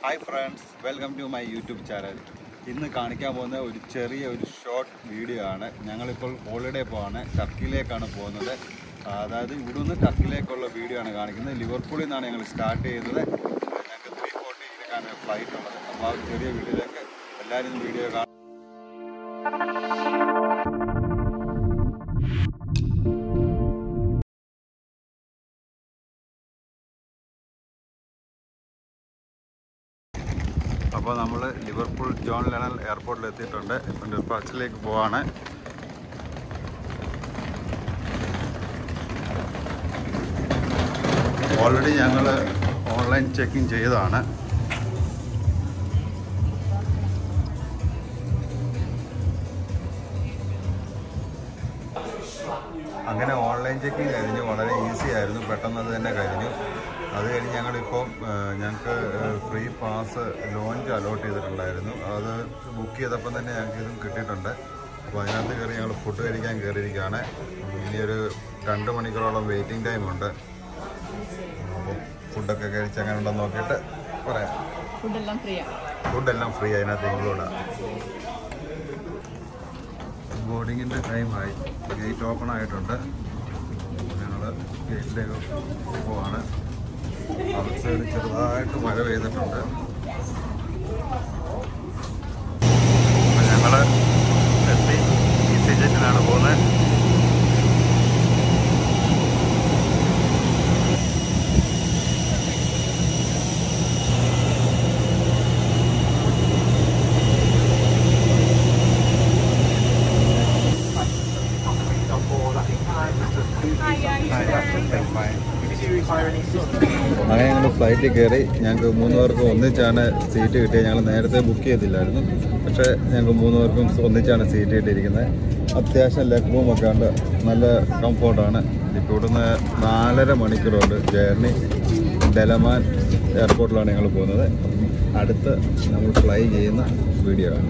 Hi friends, welcome to my YouTube channel. ഇന്ന് കാണിക്കാൻ പോകുന്ന ഒരു ചെറിയ ഷോർട്ട് വീഡിയോ ആണ്. ഞങ്ങളിപ്പോൾ ഹോളിഡേ പോവാണ്, ടർക്കിയിലേക്കാണ് പോകുന്നത്. അതായത് ഇവിടുന്ന് ടർക്കിയിലേക്കുള്ള വീഡിയോ ആണ് കാണിക്കുന്നത്. ലിവർപൂളിൽ നിന്നാണ് ഞങ്ങൾ സ്റ്റാർട്ട് ചെയ്യുന്നത്. ഞങ്ങൾക്ക് 3:40 ഫ്ലൈറ്റ് ഉള്ളത്. അപ്പോൾ ആ ചെറിയ വീഡിയോയിലേക്ക് എല്ലാവരും വീഡിയോ കാണും. അപ്പോൾ നമ്മൾ ലിവർപൂൾ ജോൺ ലെനൻ എയർപോർട്ടിൽ എത്തിയിട്ടുണ്ട്. ഇപ്പം ഡിസ്പാച്ചിലേക്ക് പോവാണ്. ഓൾറെഡി ഞങ്ങൾ ഓൺലൈൻ ചെക്കിങ് ചെയ്തതാണ്. അങ്ങനെ ഓൺലൈൻ ചെക്കിങ് കഴിഞ്ഞു. വളരെ ഈസി ആയിരുന്നു, പെട്ടെന്ന് അത് തന്നെ കഴിഞ്ഞു. അത് കഴിഞ്ഞ് ഞങ്ങളിപ്പം ഞങ്ങൾക്ക് ഫ്രീ പാസ് ലോഞ്ച് അലോട്ട് ചെയ്തിട്ടുണ്ടായിരുന്നു. അത് ബുക്ക് ചെയ്തപ്പം തന്നെ ഞങ്ങൾക്ക് ഇതും കിട്ടിയിട്ടുണ്ട്. അപ്പോൾ അതിനകത്ത് കയറി ഞങ്ങൾ ഫുഡ് കഴിക്കാൻ കയറിയിരിക്കുകയാണ്. ഇനിയൊരു 2 മണിക്കൂറോളം വെയിറ്റിംഗ് ടൈമുണ്ട്. അപ്പോൾ ഫുഡൊക്കെ കഴിച്ച് അങ്ങനെ ഉണ്ടെന്ന് നോക്കിയിട്ട് പറയാം. ഫുഡെല്ലാം ഫ്രീ അതിനകത്ത് ഇൻക്ലൂഡാണ്. ബോർഡിങ്ങിൻ്റെ ടൈമായി. ഗേറ്റ് ഓപ്പൺ ആയിട്ടുണ്ട്. ഞങ്ങൾ ഗേറ്റിലേക്ക് പോവാണ്. ഔട്ട് സൈഡ് ചെറുതായിട്ട് മഴ പെയ്തിട്ടുണ്ട്. ഞങ്ങൾ എത്തി. ഈസി ജെറ്റിനാണ് പോകുന്നത്. അങ്ങനെ ഞങ്ങൾ ഫ്ലൈറ്റിൽ കയറി. ഞങ്ങൾക്ക് 3 പേർക്കും ഒന്നിച്ചാണ് സീറ്റ് കിട്ടിയത്. ഞങ്ങൾ നേരത്തെ ബുക്ക് ചെയ്തില്ലായിരുന്നു, പക്ഷേ ഞങ്ങൾക്ക് 3 പേർക്കും ഒന്നിച്ചാണ് സീറ്റ് കിട്ടിയിരിക്കുന്നത്. അത്യാവശ്യം ലെഗ് റൂമൊക്കെ ഉണ്ട്, നല്ല കംഫോർട്ടാണ്. ഇപ്പോൾ ഇവിടുന്ന് 4.5 മണിക്കൂറുണ്ട് ജേർണി. ഡെലമാൻ എയർപോർട്ടിലാണ് ഞങ്ങൾ പോകുന്നത്. അടുത്ത് നമ്മൾ ഫ്ലൈ ചെയ്യുന്ന വീഡിയോ ആണ്.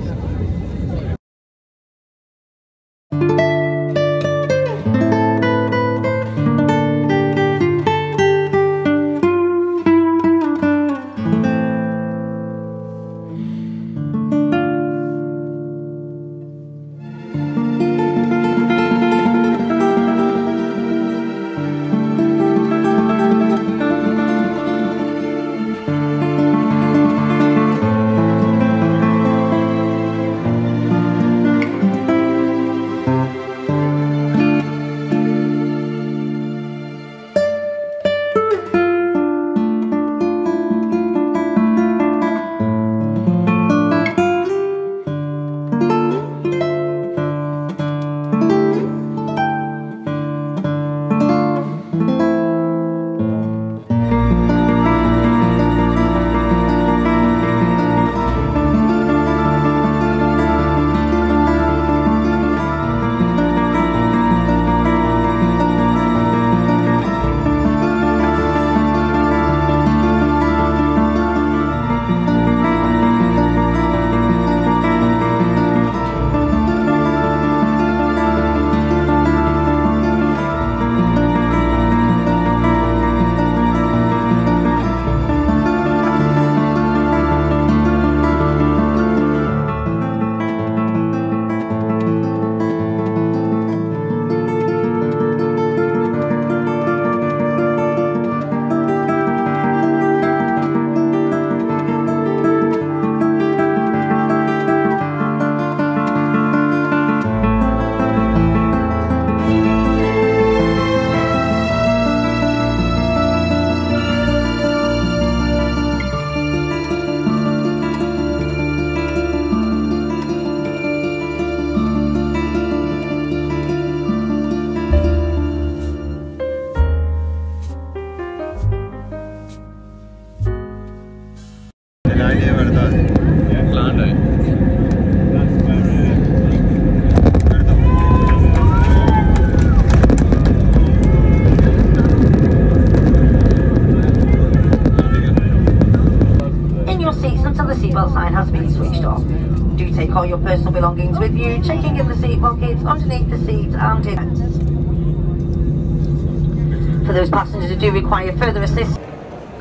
Take all your personal belongings with you, checking in the seat pockets, underneath the seat and in. For those passengers who do require further assistance.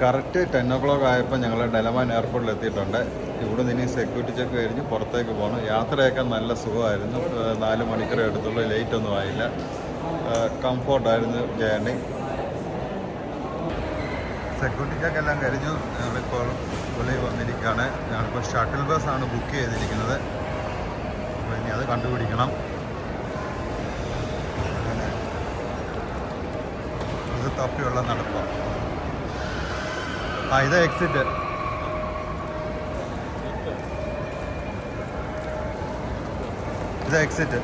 Correct 10 o'clock ആയപ്പോൾ ഞങ്ങൾ ഡെലമാൻ എയർപോർട്ടിൽ എത്തിയിട്ടുണ്ട്. ഇവിടെ നിന്ന് ഇനി സെക്യൂരിറ്റി ചെക്ക് കഴിഞ്ഞ് പുറത്തേക്ക് പോകണം. യാത്രയൊക്കെ നല്ല സുഖമായിരുന്നു. 4 മണിക്കൂർ എടുത്തുള്ളൂ. ലേറ്റ് ഒന്നും ആയില്ല. കംഫോർട്ടായിരുന്നു ജേർണി. സെക്യൂരിറ്റി ചെക്ക് എല്ലാം കഴിഞ്ഞു. ഞങ്ങളിപ്പോൾ വെളിയിൽ വന്നിരിക്കുകയാണ്. ഞങ്ങളിപ്പോൾ ഷട്ടിൽ ബസ്സാണ് ബുക്ക് ചെയ്തിരിക്കുന്നത്. അപ്പോൾ ഇനി അത് കണ്ടുപിടിക്കണം. അങ്ങനെ ഇത് തപ്പിയുള്ള നടപ്പാണ്. ഇത് എക്സിറ്റ്. ഇത് എക്സിറ്റ്.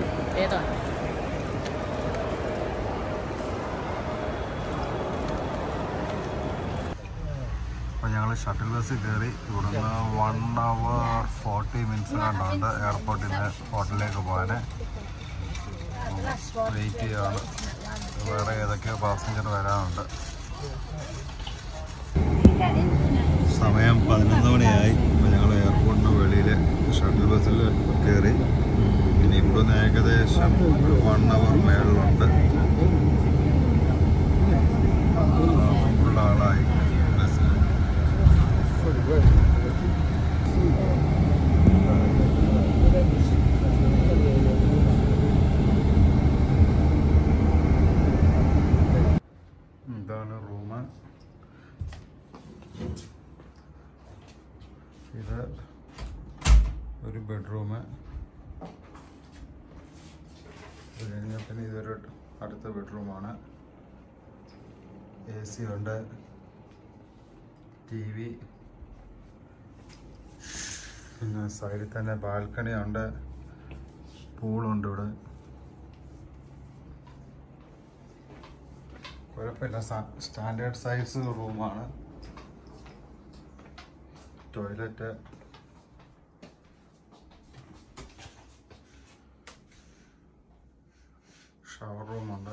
അപ്പോൾ ഞങ്ങൾ ഷട്ടിൽ ബസ്സിൽ കയറി. ഇവിടുന്ന് 1 hour 40 minutes കണ്ടുണ്ട് എയർപോർട്ടിൽ നിന്ന് ഹോട്ടലിലേക്ക് പോകാൻ. വെയിറ്റ് ചെയ്യുകയാണ്. വേറെ ഏതൊക്കെയോ പാസഞ്ചർ വരാനുണ്ട്. സമയം 11 മണിയായി. അപ്പോൾ ഞങ്ങൾ എയർപോർട്ടിന് വെളിയിൽ ഷട്ടിൽ ബസ്സിൽ കയറി. ഇനി ഇവിടുന്ന് ഏകദേശം 1 hour മേളിലുണ്ട്. ഫുള്ളാളായി ബസ്സിൽ. ഇതാണ് റൂം. ഇത് ഒരു ബെഡ്റൂം. ഇത് കഴിഞ്ഞാൽ പിന്നെ ഇതൊരു അടുത്ത ബെഡ്റൂമാണ്. AC ഉണ്ട്, TV, പിന്നെ സൈഡിൽ തന്നെ ബാൽക്കണി ഉണ്ട്, പൂളുണ്ട്. ഇവിടെ കുഴപ്പമില്ല. സ്റ്റാൻഡേർഡ് സൈസ് റൂമാണ്. ടോയ്ലറ്റ്, ഷവർ റൂമുണ്ട്.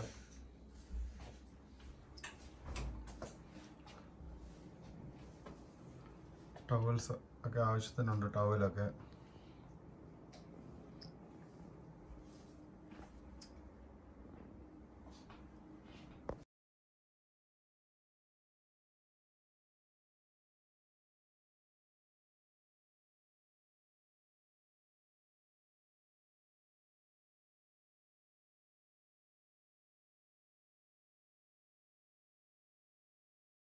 ടവൽസ് ഒക്കെ ആവശ്യത്തിനുണ്ട്. ടവലൊക്കെ